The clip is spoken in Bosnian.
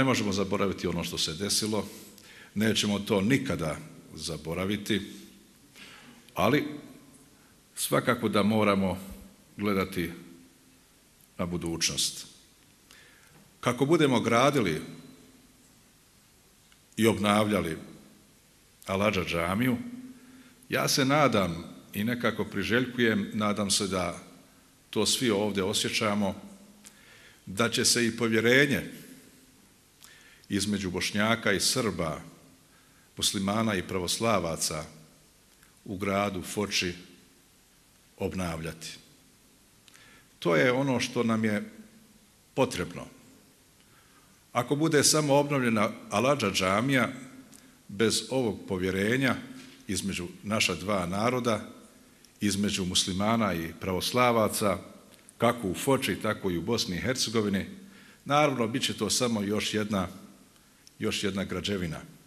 Ne možemo zaboraviti ono što se desilo, nećemo to nikada zaboraviti, ali svakako da moramo gledati na budućnost. Kako budemo gradili i obnavljali Al-Adža džamiju, ja se nadam i nekako priželjkujem, nadam se da to svi ovdje osjećamo, da će se i povjerenje između Bošnjaka i Srba, muslimana i pravoslavaca u gradu Foči obnavljati. To je ono što nam je potrebno. Ako bude samo obnovljena Al-Adža džamija bez ovog povjerenja između naša dva naroda, između muslimana i pravoslavaca, kako u Foči, tako i u Bosni i Hercegovini, naravno bit će to samo još jedna građevina.